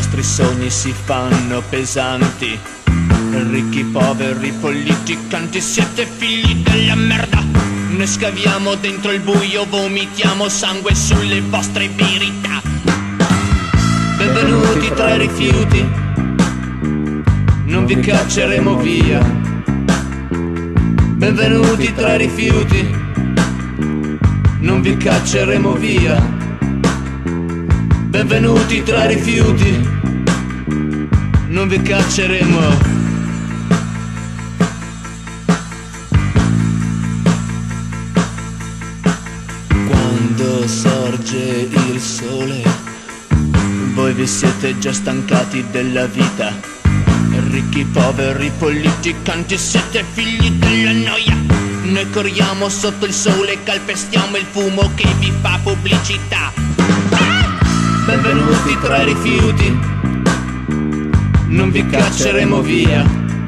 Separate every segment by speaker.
Speaker 1: vostri sogni si fanno pesanti. Ricchi, poveri, politicanti, siete figli della merda. Noi scaviamo dentro il buio, vomitiamo sangue sulle vostre verità. Benvenuti tra i rifiuti, non vi cacceremo via. Benvenuti tra i rifiuti, non vi cacceremo via. Benvenuti tra i rifiuti, non vi cacceremo. Quando sorge il sole, voi vi siete già stancati della vita. Ricchi, poveri, politicanti, siete figli della noia. Noi corriamo sotto il sole, calpestiamo il fumo che vi fa pubblicità. Benvenuti tra i rifiuti, non vi cacceremo via.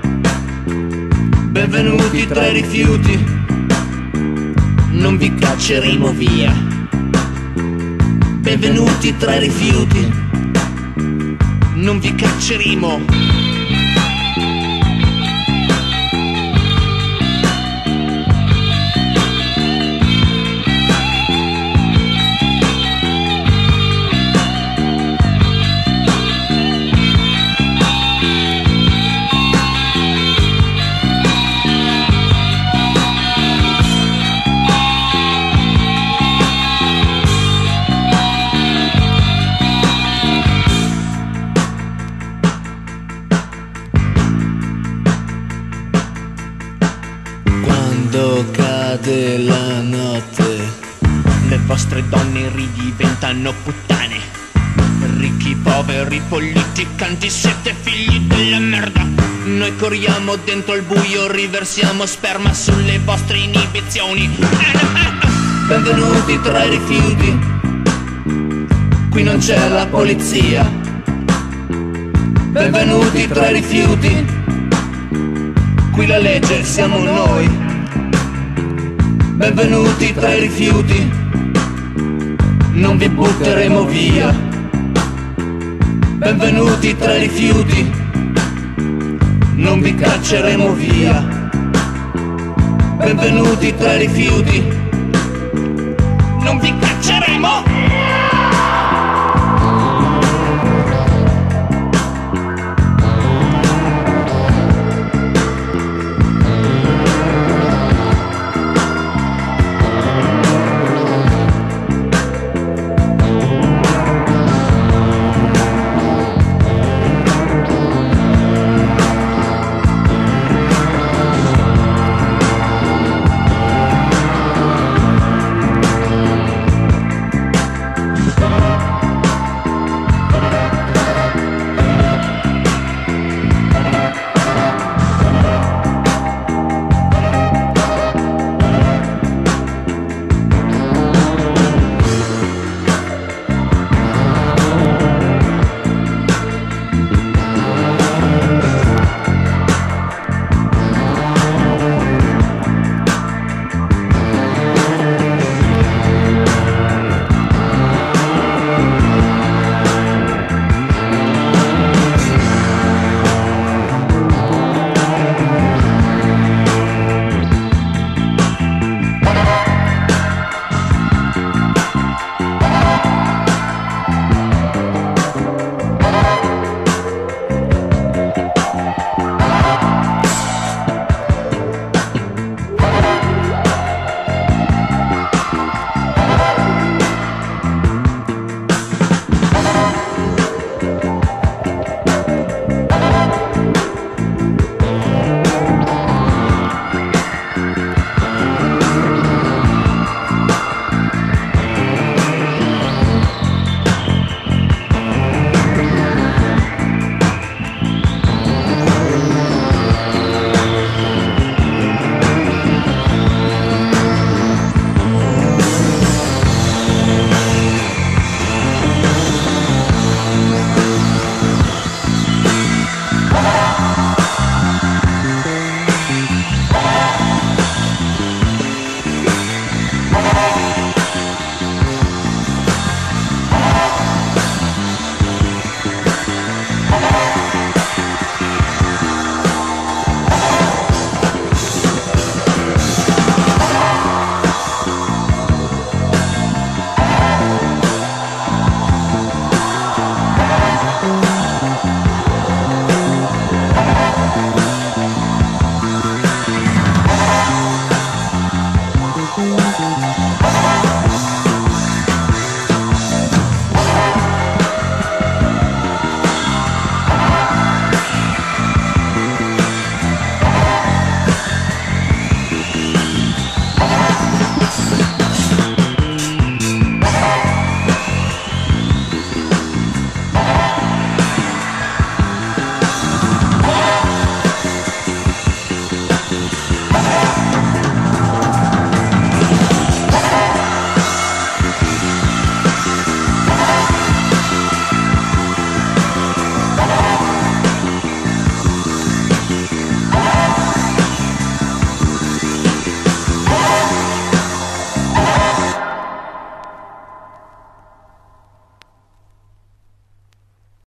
Speaker 1: Benvenuti tra i rifiuti, non vi cacceremo via. Benvenuti tra i rifiuti, non vi cacceremo. Quando cade la notte, le vostre donne ridiventano puttane. Ricchi, poveri, politicanti, siete figli della merda. Noi corriamo dentro il buio, riversiamo sperma sulle vostre inibizioni. Benvenuti tra i rifiuti, qui non c'è la polizia. Benvenuti tra i rifiuti, qui la legge siamo noi. Benvenuti tra i rifiuti, non vi butteremo via. Benvenuti tra i rifiuti, non vi cacceremo via. Benvenuti tra i rifiuti, non vi cacceremo.